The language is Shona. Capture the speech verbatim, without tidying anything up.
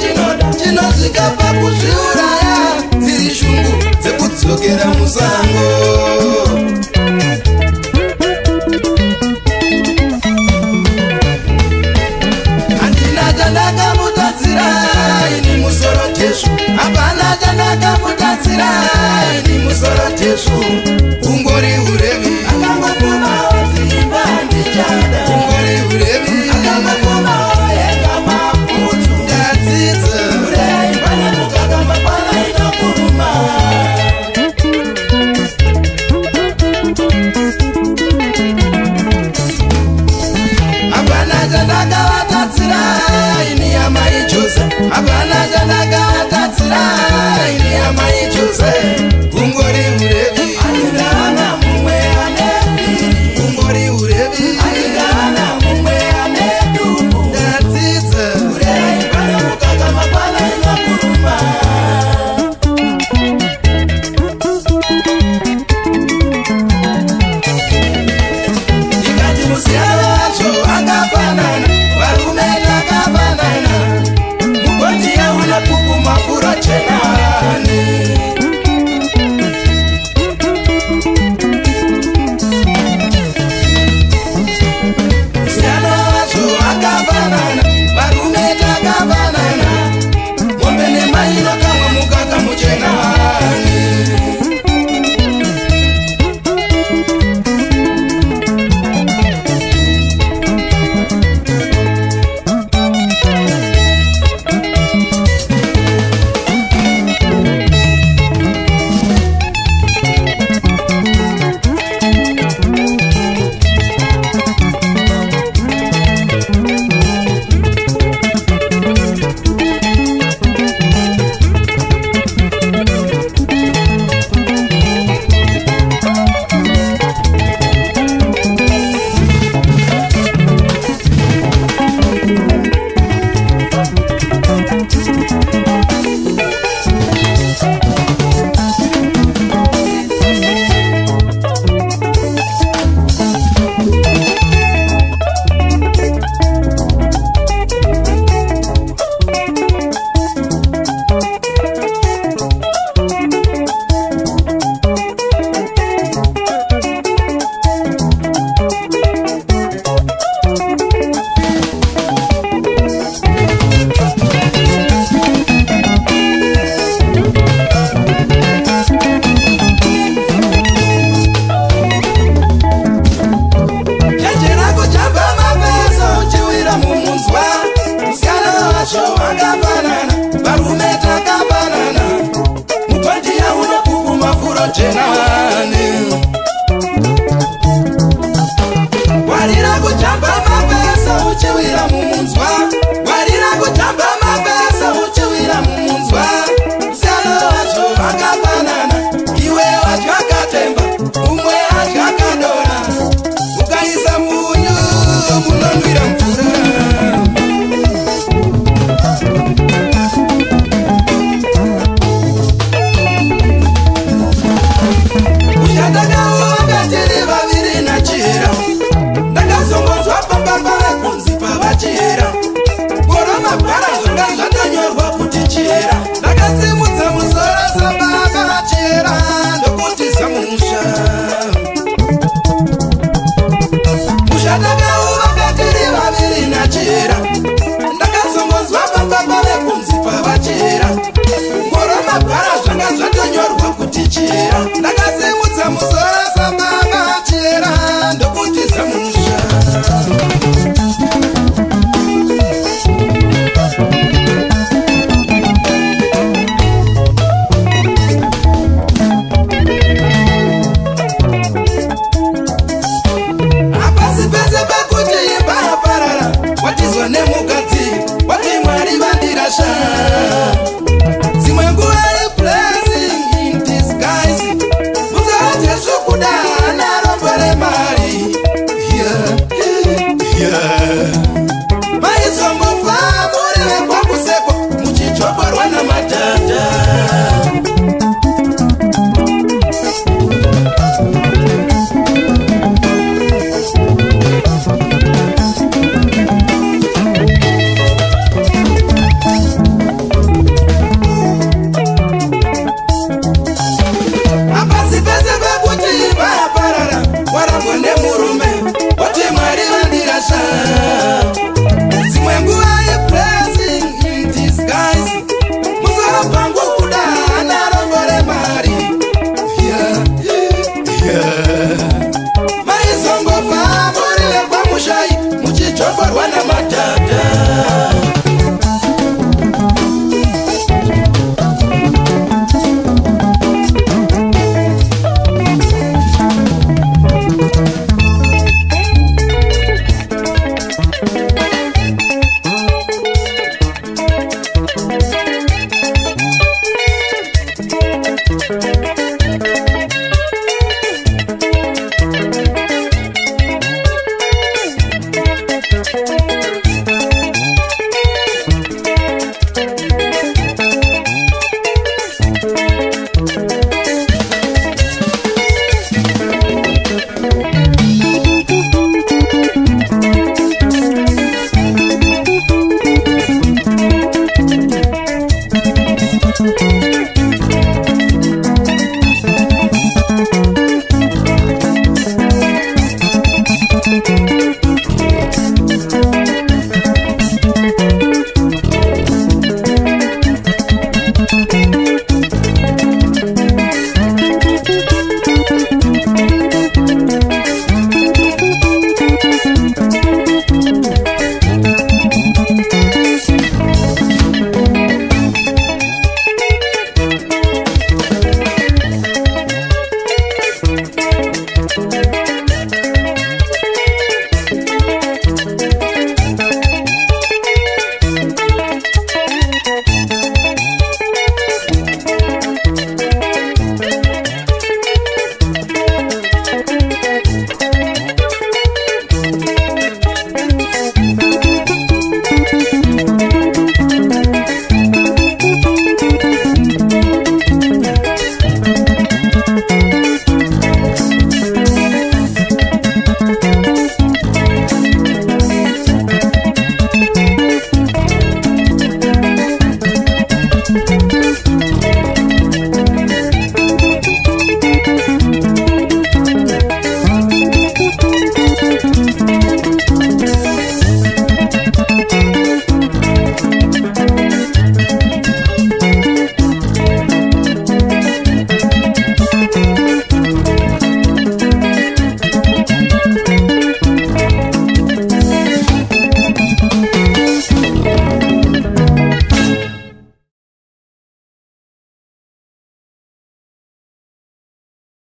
chinoda chinozvika pakuzviuraya dziri shungu dzekudzokera musango. Handina chandakamutatsira ini musoro teshu, hapana chandakamutatsira ini musoro teshu. Ungori urevi akangofuma dzimba ndichada, ungori urevi akangofuma yenga mafutu ndadzidza urei pane mukaka mapana inokuruma. Hapana chandakavatatsira ini amai Jose, hapana chandakavatatsira ini amai Jose. Ungori urevi akindana mumwe anefiri, ungori urevi akindana mumwe anedumu ndadzidza urei pane mukaka mapana inokuruma. Ikati musiyano wacho akafanana, varume takafanana, mugoti yauna pupu mafuro chenani. Musiyano wacho akafanana, varume takafanana, mombe nemaino kamwe mukaka muchenani. Warira kujamba mapesa uchiwira mumunzwa, warira kujamba mapesa uchiwira mumunzwa. Musiyano wacho wakafanana, iwe wadya katemba, umwe adya kadora, ukaisa munyu munonwira mvura. Uchatakawo tiri vaviri nachira, ndakazongonzwa pambamba vekunzi pavachira, ngoro mabhara zvanga zvatonyorwa kuti chira. Ndakasimudza musoro sababa chira, ndokuti zamusha. Uchatakawo tiri vaviri nachira, ndakazongonzwa pambamba vekunzi pavachira, ngoro mabhara zvanga zvatonyorwa kuti chira. Ndakasimudza musoro sababa chira, ndokuti zamusha. Hapasi pese pakuti imba yaparara, watizwa nemukadzi, wati Mwari vandirasha. Dzimwe nguva blessing in disguise, muzati zvokuda narombore mari. Yeah, yeah. Maizombofa muri vekwakuseko, muchichoborwa namadhadha. pangu